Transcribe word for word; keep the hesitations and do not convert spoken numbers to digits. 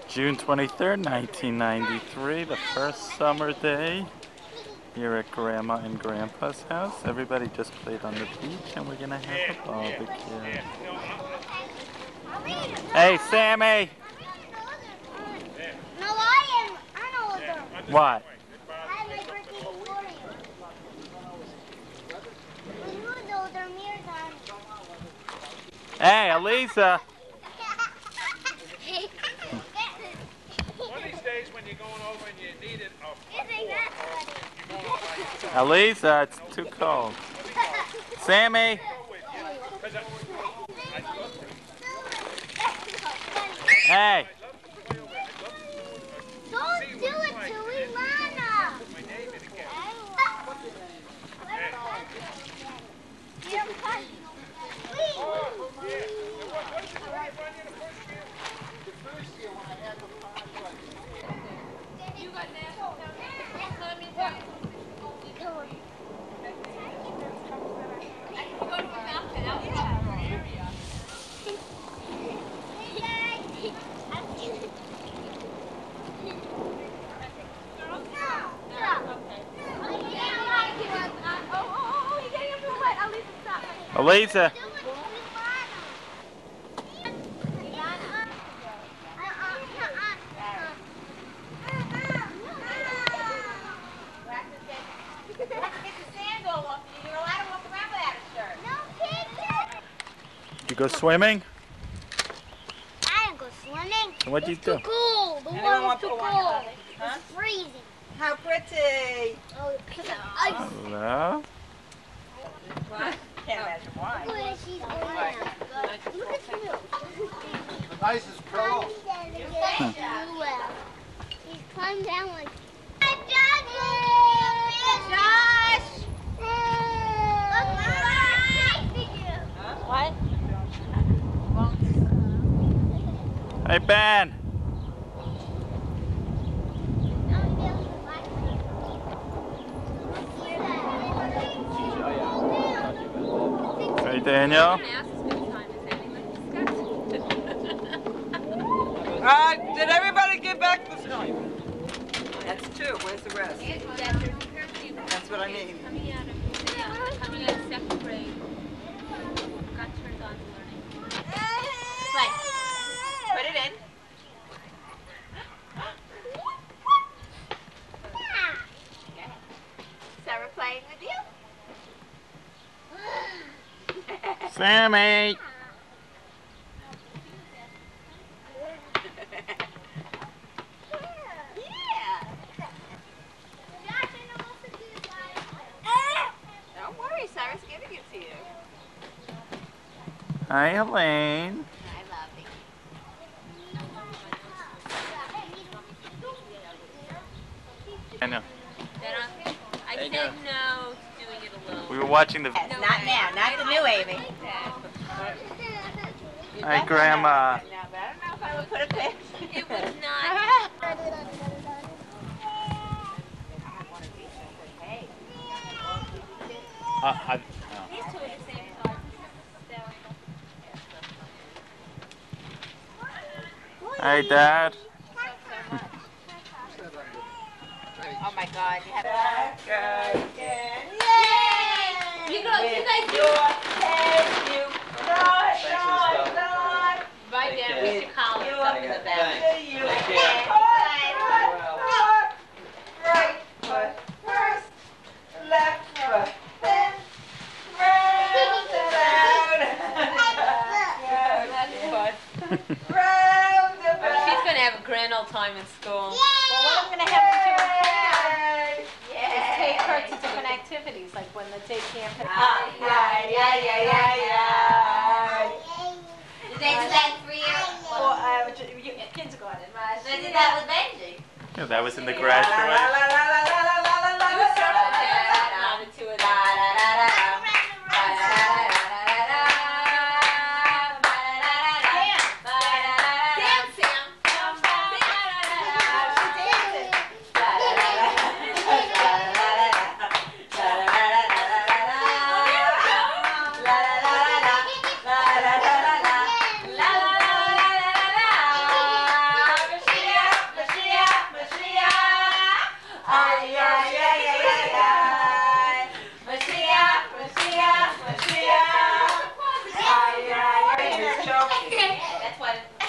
June twenty-third, nineteen ninety-three, the first summer day here at Grandma and Grandpa's house. Everybody just played on the beach and we're gonna have a barbecue. Hey, Sammy! No, I am. I'm older. What? I have my birthday before you. But who's older? Mir's on. Hey, Elisa! One of these days when you're going over and you need it, oh. Elisa, it's too cold. Sammy! Hey! Don't do it to Ilana! Elisa! You go swimming? I didn't go swimming. What'd you It's do? too cold. The water's too cold. It's freezing. How pretty! Oh, ice. Hello? What? Can't imagine why. Look at she's going now. Look at you. The ice is cold. She's climbing down like. Josh! What? Hey, Ben! Hey, Daniel? Uh, did everybody get back the snow? That's two. Where's the rest? That's what I mean. Coming out of, coming out of second grade. Got turned on to learning. Play. Put it in. Sarah playing with you? Sammy! Don't worry, Sarah's giving it to you. Hi, Elaine. I love it. I know. I said no to doing it alone. We were watching the... Yes, not now, not the new Amy. Hi, Grandma. Now, but I don't know if I would put a picture. It was not. Uh, I, These two are the same size. Hi, Dad. Oh my God, you have that girl again. Yay! You guys, you guys do Your head, you God, God, God. right there with your collar up in the back. You right, right foot first, left foot then, round and round. Round and round. She's going to have a grand old time in school. Well, what I'm going to have her do Is take her to different activities, like when they take camp. Ah, yeah, yeah, yeah, yeah, yeah. Did they do that for you? Well, uh, you- kindergarten, right? They did that with Benji. Yeah, that was in the graduation. La, la, la, la, la, la, la, la, la, la, Now the two of them. Dance, Sam. La la la la la la la la. got it.